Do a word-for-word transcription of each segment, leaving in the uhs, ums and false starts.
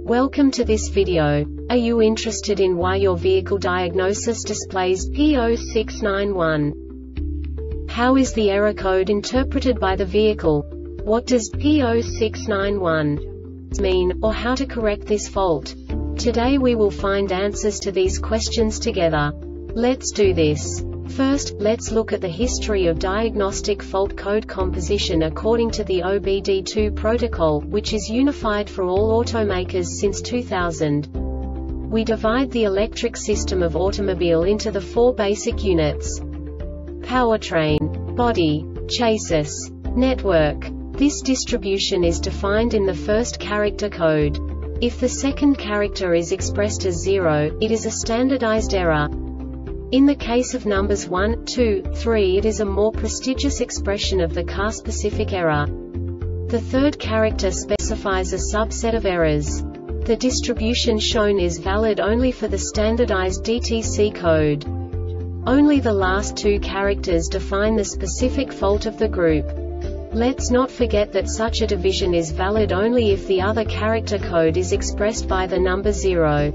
Welcome to this video. Are you interested in why your vehicle diagnosis displays P zero six nine one? How is the error code interpreted by the vehicle? What does P zero six nine one mean, or how to correct this fault? Today we will find answers to these questions together. Let's do this. First, let's look at the history of diagnostic fault code composition according to the O B D two protocol, which is unified for all automakers since two thousand. We divide the electric system of automobile into the four basic units: powertrain, body, chassis, network. This distribution is defined in the first character code. If the second character is expressed as zero, it is a standardized error. In the case of numbers one, two, three, it is a more prestigious expression of the car-specific error. The third character specifies a subset of errors. The distribution shown is valid only for the standardized D T C code. Only the last two characters define the specific fault of the group. Let's not forget that such a division is valid only if the other character code is expressed by the number zero.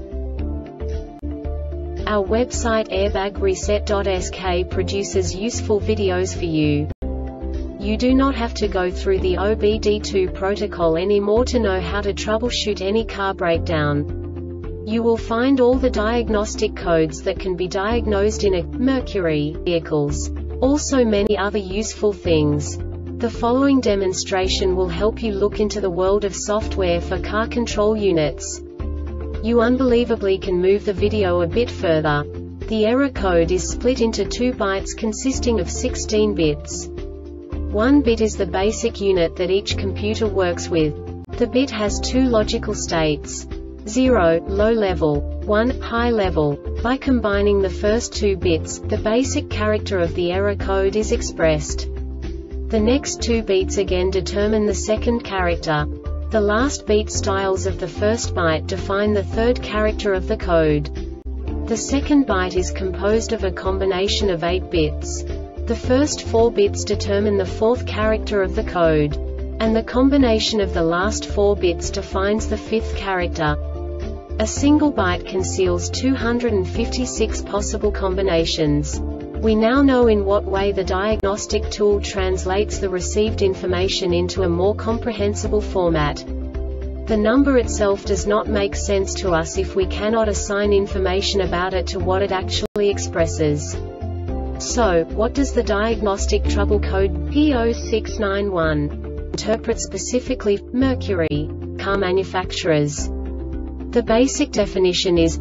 Our website airbag reset dot S K produces useful videos for you. You do not have to go through the O B D two protocol anymore to know how to troubleshoot any car breakdown. You will find all the diagnostic codes that can be diagnosed in a Mercury vehicles. Also many other useful things. The following demonstration will help you look into the world of software for car control units. You unbelievably can move the video a bit further. The error code is split into two bytes consisting of sixteen bits. One bit is the basic unit that each computer works with. The bit has two logical states: zero, low level, one, high level. By combining the first two bits, the basic character of the error code is expressed. The next two bits again determine the second character. The last beat styles of the first byte define the third character of the code. The second byte is composed of a combination of eight bits. The first four bits determine the fourth character of the code. And the combination of the last four bits defines the fifth character. A single byte conceals two hundred fifty-six possible combinations. We now know in what way the diagnostic tool translates the received information into a more comprehensible format. The number itself does not make sense to us if we cannot assign information about it to what it actually expresses. So, what does the diagnostic trouble code P zero six nine one interpret specifically for Mercury car manufacturers? The basic definition is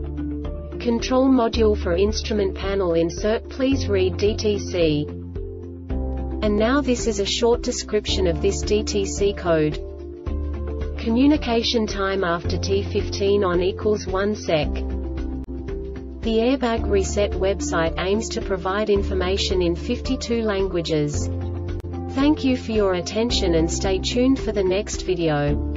Control module for instrument panel insert. Please read D T C. And now this is a short description of this D T C code. Communication time after T fifteen on equals one sec. The Airbag Reset website aims to provide information in fifty-two languages. Thank you for your attention and stay tuned for the next video.